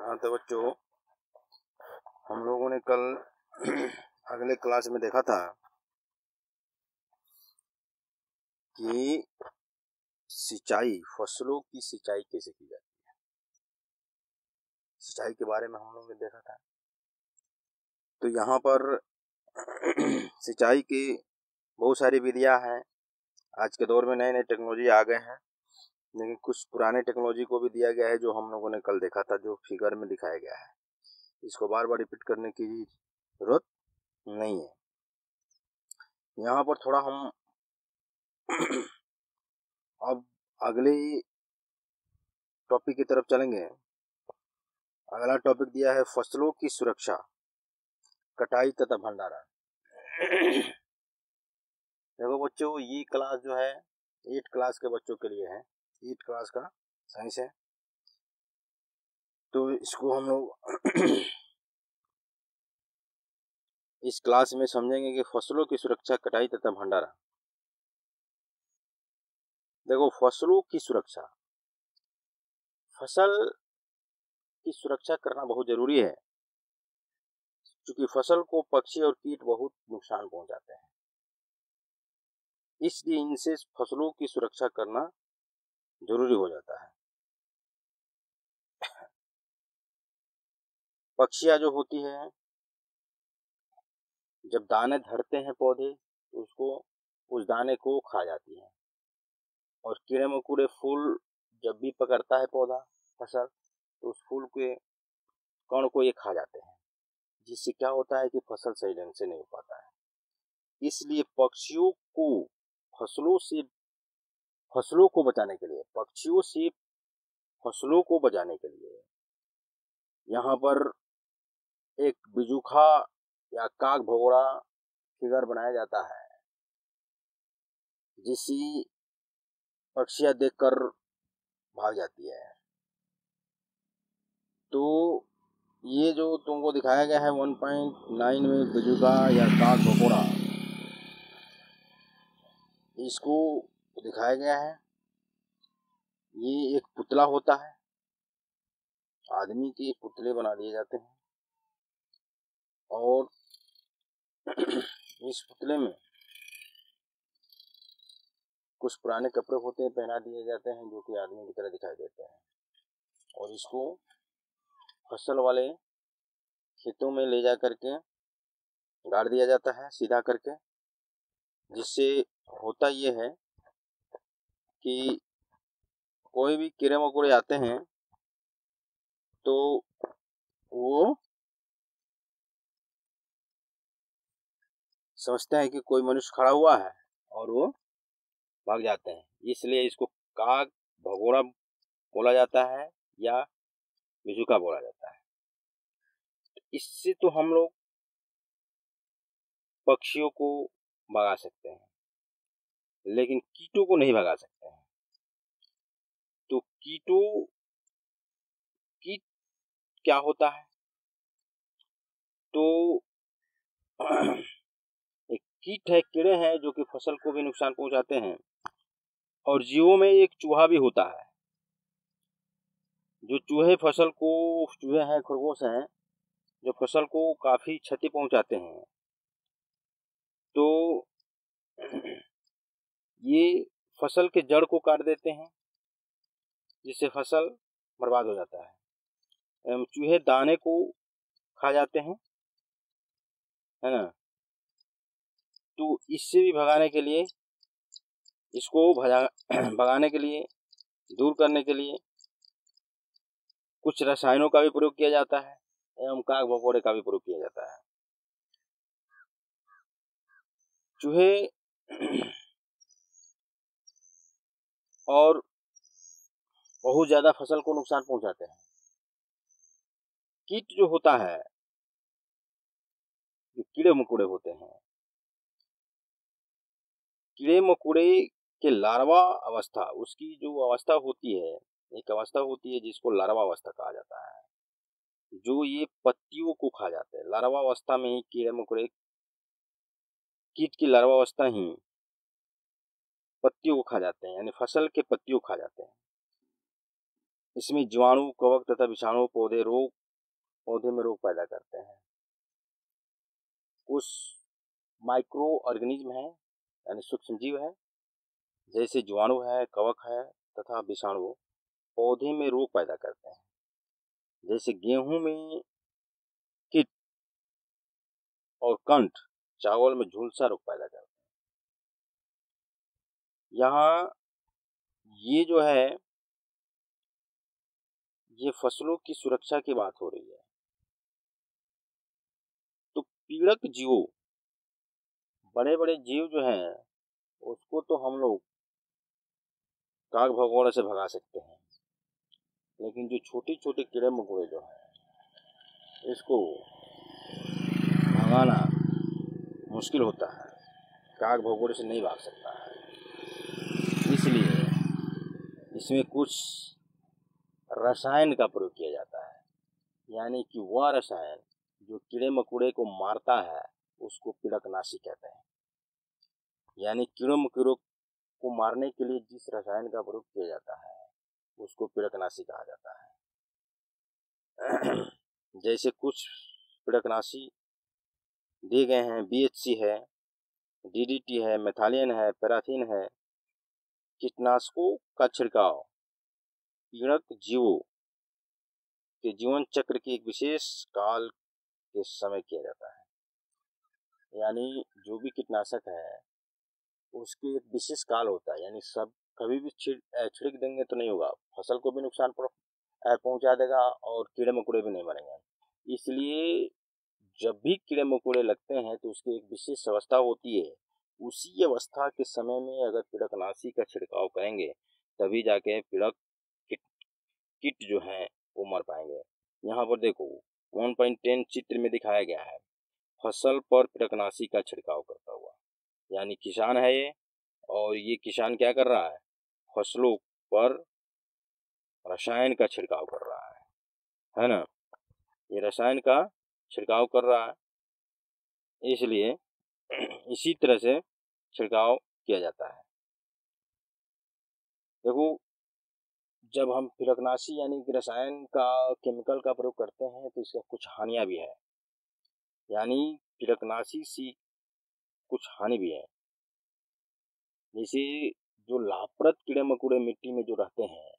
हाँ तो बच्चों, हम लोगों ने कल अगले क्लास में देखा था कि सिंचाई, फसलों की सिंचाई कैसे की जाती है। सिंचाई के बारे में हम लोगों ने देखा था। तो यहाँ पर सिंचाई की बहुत सारी विधियाँ हैं। आज के दौर में नए नए टेक्नोलॉजी आ गए हैं, लेकिन कुछ पुराने टेक्नोलॉजी को भी दिया गया है जो हम लोगों ने कल देखा था, जो फिगर में दिखाया गया है। इसको बार बार रिपीट करने की जरूरत नहीं है। यहाँ पर थोड़ा हम अब अगले टॉपिक की तरफ चलेंगे। अगला टॉपिक दिया है फसलों की सुरक्षा, कटाई तथा भंडारण। देखो बच्चों, ये क्लास जो है 8 क्लास के बच्चों के लिए है। 8 क्लास का साइंस है, तो इसको हम लोग इस क्लास में समझेंगे कि फसलों की सुरक्षा, कटाई तथा भंडारण। देखो, फसलों की सुरक्षा, फसल की सुरक्षा करना बहुत जरूरी है, क्योंकि फसल को पक्षी और कीट बहुत नुकसान पहुंचाते हैं। इसलिए इनसे फसलों की सुरक्षा करना जरूरी हो जाता है। पक्षियां जो होती हैं, जब दाने धरते हैं पौधे, तो उसको उस दाने को खा जाती हैं। और कीड़े मकोड़े फूल जब भी पकड़ता है पौधा, फसल, तो उस फूल के कण को ये खा जाते हैं, जिससे क्या होता है कि फसल सही ढंग से नहीं हो पाता है। इसलिए पक्षियों को फसलों को बचाने के लिए, पक्षियों से फसलों को बचाने के लिए यहाँ पर एक बिजुखा या काग भगोड़ा फिगर बनाया जाता है, जिससे पक्षियां देखकर भाग जाती है। तो ये जो तुमको दिखाया गया है 1.9 में बिजुका या काग भगोड़ा, इसको दिखाया गया है। ये एक पुतला होता है, आदमी के पुतले बना दिए जाते हैं, और इस पुतले में कुछ पुराने कपड़े होते हैं, पहना दिए जाते हैं, जो कि आदमी की तरह दिखाई देते हैं। और इसको फसल वाले खेतों में ले जा करके गाड़ दिया जाता है सीधा करके, जिससे होता ये है कि कोई भी कीड़े मकोड़े आते हैं तो वो समझते हैं कि कोई मनुष्य खड़ा हुआ है और वो भाग जाते हैं। इसलिए इसको काग भगोड़ा बोला जाता है या बिजुका बोला जाता है। इससे तो हम लोग पक्षियों को भगा सकते हैं, लेकिन कीटों को नहीं भगा सकते हैं। तो कीट क्या होता है? तो एक कीट है, कीड़े हैं जो कि फसल को भी नुकसान पहुंचाते हैं। और जीवों में एक चूहा भी होता है, जो चूहे हैं, खरगोश हैं, जो फसल को काफी क्षति पहुंचाते हैं। तो ये फसल के जड़ को काट देते हैं, जिससे फसल बर्बाद हो जाता है। चूहे दाने को खा जाते हैं, है ना। तो इससे भी भगाने के लिए, इसको भगाने के लिए, दूर करने के लिए कुछ रसायनों का भी प्रयोग किया जाता है, एवं काग भगोड़े का भी प्रयोग किया जाता है। चूहे और बहुत ज्यादा फसल को नुकसान पहुंचाते हैं। कीट जो होता है, जो कीड़े मकोड़े होते हैं, कीड़े मकोड़े के लार्वा अवस्था, उसकी जो अवस्था होती है, एक अवस्था होती है जिसको लार्वा अवस्था कहा जाता है, जो ये पत्तियों को खा जाते हैं। लार्वा अवस्था में ही कीड़े मकोड़े, कीट की लार्वा अवस्था ही पत्तियों को खा जाते हैं, यानी फसल के पत्तियों को खा जाते हैं। इसमें जीवाणु, कवक तथा विषाणु, पौधे रोग पौधे में रोग पैदा करते हैं। कुछ माइक्रो ऑर्गेनिज्म है यानी सूक्ष्म जीव है, जैसे जीवाणु है, कवक है तथा विषाणु पौधे में रोग पैदा करते हैं। जैसे गेहूं में कीट और कंठ चावल में झुलसा रोग पैदा करते हैं। यहाँ ये जो है ये फसलों की सुरक्षा की बात हो रही है। तो पीड़क जीवों, बड़े बड़े जीव जो हैं उसको तो हम लोग काग भगोड़े से भगा सकते हैं, लेकिन जो छोटे छोटे कीड़े मकोड़े जो हैं इसको भगाना मुश्किल होता है, काग भगोड़े से नहीं भाग सकता है। इसलिए इसमें कुछ रसायन का प्रयोग किया जाता है, यानी कि वह रसायन जो कीड़े मकोड़े को मारता है उसको पीड़कनाशी कहते हैं। यानी कीड़ों मकोड़ों को मारने के लिए जिस रसायन का प्रयोग किया जाता है उसको पीड़कनाशी कहा जाता है। जैसे कुछ पीड़कनाशी दिए गए हैं, BHC है, DDT है, मेथालियन है, पैराथीन है। कीटनाशकों का छिड़काव पीड़क जीवों के जीवन चक्र के एक विशेष काल के समय किया जाता है। यानी जो भी कीटनाशक है उसके एक विशेष काल होता है, यानी सब कभी भी छिड़क देंगे तो नहीं होगा, फसल को भी नुकसान पहुंचा देगा और कीड़े मकोड़े भी नहीं मरेंगे। इसलिए जब भी कीड़े मकोड़े लगते हैं तो उसकी एक विशेष अवस्था होती है, उसी अवस्था के समय में अगर पीड़कनाशी का छिड़काव करेंगे तभी जाके पीड़क कीट जो हैं वो मर पाएंगे। यहाँ पर देखो 1.10 चित्र में दिखाया गया है फसल पर पीड़कनाशी का छिड़काव करता हुआ, यानी किसान है ये, और ये किसान क्या कर रहा है, फसलों पर रसायन का छिड़काव कर रहा है ना, ये रसायन का छिड़काव कर रहा है, इसलिए इसी तरह से छिड़काव किया जाता है। देखो जब हम पीड़कनाशी यानी कि रसायन का केमिकल का प्रयोग करते हैं तो इसका कुछ हानियां भी है, यानी पीड़कनाशी से कुछ हानि भी है। जैसे जो लाभप्रद कीड़े मकोड़े मिट्टी में जो रहते हैं,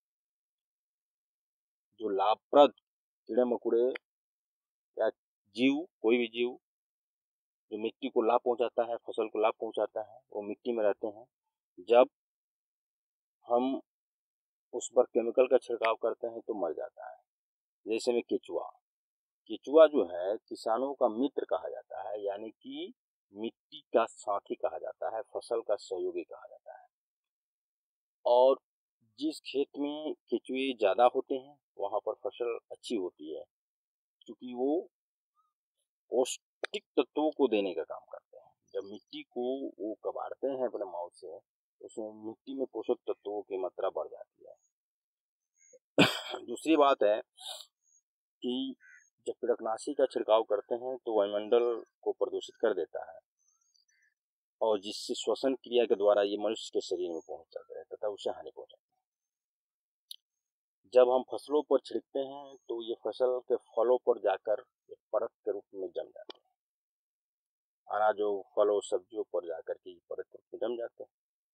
जो लाभप्रद कीड़े मकोड़े या जीव, कोई भी जीव जो मिट्टी को लाभ पहुंचाता है, फसल को लाभ पहुंचाता है, वो मिट्टी में रहते हैं। जब हम उस पर केमिकल का छिड़काव करते हैं तो मर जाता है। जैसे में केचुआ, केचुआ जो है किसानों का मित्र कहा जाता है, यानी कि मिट्टी का साथी कहा जाता है, फसल का सहयोगी कहा जाता है। और जिस खेत में केचुए ज़्यादा होते हैं वहाँ पर फसल अच्छी होती है, क्योंकि वो पौष्टिक तत्वों को देने का काम करते हैं। जब मिट्टी को वो कबाड़ते हैं अपने माउथ से, उसमें मिट्टी में पोषक तत्वों की मात्रा बढ़ जाती है। दूसरी बात है कि जब पीड़कनाशी का छिड़काव करते हैं तो वायुमंडल को प्रदूषित कर देता है, और जिससे श्वसन क्रिया के द्वारा ये मनुष्य के शरीर में पहुंच जाता है तथा उसे हानि पहुंचाता है। जब हम फसलों पर छिड़कते हैं तो ये फसल के फलों पर जाकर एक परत के रूप में जम जाते हैं, अनाजों, फलों, सब्जियों पर जाकर के परत के रूप में जम जाते हैं।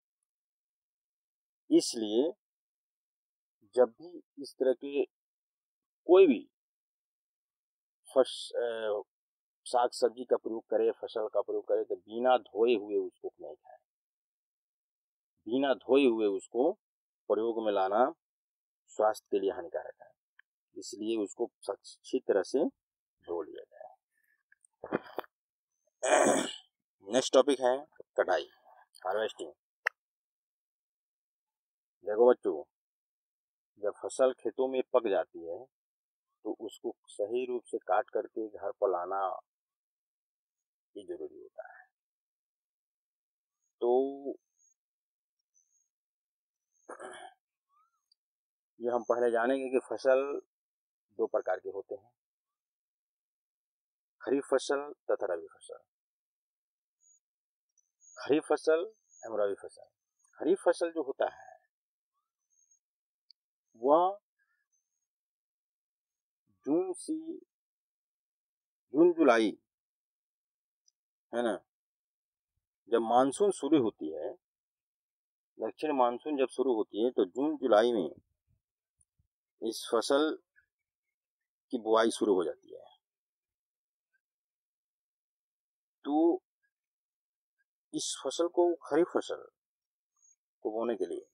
इसलिए जब भी इस तरह के कोई भी साग सब्जी का प्रयोग करे, फसल का प्रयोग करे तो बिना धोए हुए उसको नहीं खाएं। बिना धोए हुए उसको प्रयोग में लाना स्वास्थ्य के लिए हानिकारक है, इसलिए उसको अच्छी तरह से धो लिया जाए। नेक्स्ट टॉपिक है कटाई, हार्वेस्टिंग। देखो बच्चों, जब फसल खेतों में पक जाती है तो उसको सही रूप से काट करके घर पर लाना ही जरूरी होता है। तो ये हम पहले जानेंगे कि फसल दो प्रकार के होते हैं, खरीफ फसल तथा रबी फसल। खरीफ फसल एवं रबी फसल। खरीफ फसल जो होता है वह जून जुलाई है ना, जब मानसून शुरू होती है, दक्षिण मानसून जब शुरू होती है तो जून जुलाई में इस फसल की बुआई शुरू हो जाती है। तो इस फसल को, खरीफ फसल को बोने के लिए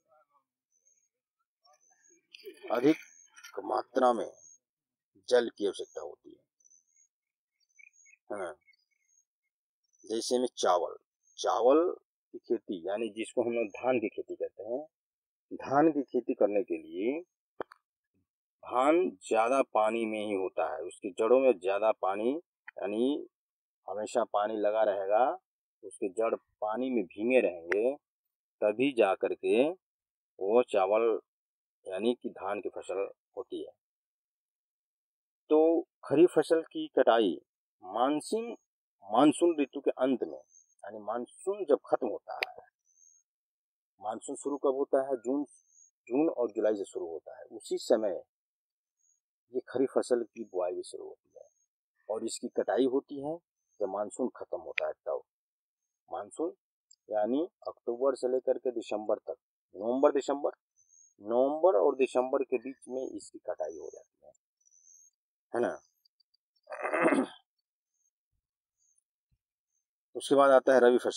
अधिक मात्रा में जल की आवश्यकता होती है ना। जैसे में चावल की खेती, यानी जिसको हम लोग धान की खेती कहते हैं, धान की खेती करने के लिए धान ज़्यादा पानी में ही होता है, उसकी जड़ों में ज़्यादा पानी, यानी हमेशा पानी लगा रहेगा, उसके जड़ पानी में भीगे रहेंगे, तभी जा कर के वो चावल यानी कि धान की फसल होती है। तो खरीफ फसल की कटाई मानसून ऋतु के अंत में, यानी मानसून जब खत्म होता है, मानसून शुरू कब होता है? जून और जुलाई से शुरू होता है, उसी समय ये खरीफ फसल की बुआई भी शुरू होती है और इसकी कटाई होती है जब मानसून खत्म होता है। तब मानसून यानी अक्टूबर से लेकर के दिसंबर तक, नवंबर और दिसंबर के बीच में इसकी कटाई हो जाती है ना। उसके बाद आता है रबी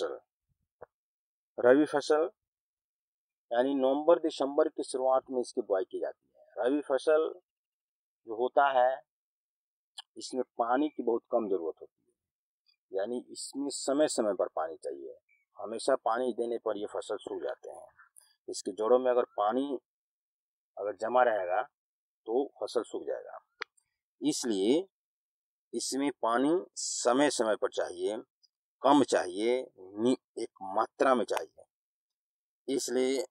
फसल यानी नवंबर दिसंबर की शुरुआत में इसकी बुआई की जाती है। रबी फसल जो होता है, इसमें पानी की बहुत कम जरूरत होती है, यानी इसमें समय समय पर पानी चाहिए। हमेशा पानी देने पर ये फसल सूख जाते हैं। इसके जड़ों में अगर पानी अगर जमा रहेगा तो फसल सूख जाएगा। इसलिए इसमें पानी समय समय पर चाहिए, कम चाहिए, एक मात्रा में चाहिए। इसलिए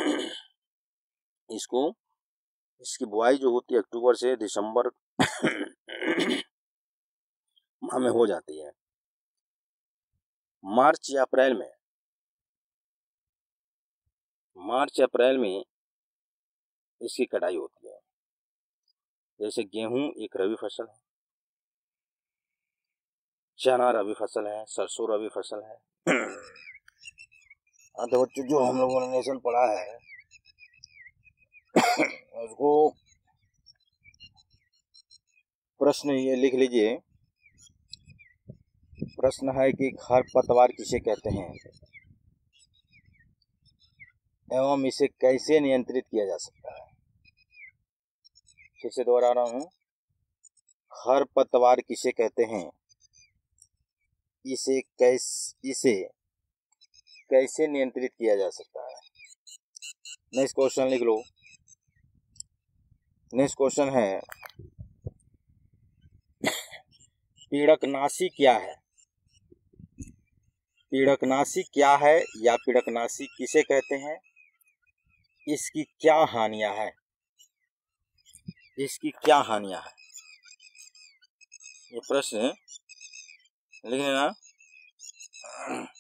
इसकी बुआई जो होती है अक्टूबर से दिसंबर माह में हो जाती है। मार्च या अप्रैल में इसकी कटाई होती है। जैसे गेहूं एक रबी फसल है, चना रबी फसल है, सरसों रबी फसल है। हाँ तो बच्चों, जो हम लोगों ने नेशन पढ़ा है उसको प्रश्न ये लिख लीजिए। प्रश्न है कि खरपतवार किसे कहते हैं एवं इसे कैसे नियंत्रित किया जा सकता है। फिर से दोहरा रहा हूँ, खरपतवार किसे कहते हैं, इसे कैसे नियंत्रित किया जा सकता है। नेक्स्ट क्वेश्चन लिख लो। नेक्स्ट क्वेश्चन है, पीड़कनाशी क्या है? पीड़कनाशी क्या है या पीड़कनाशी किसे कहते हैं, इसकी क्या हानियां हैं? ये प्रश्न लिख लेना।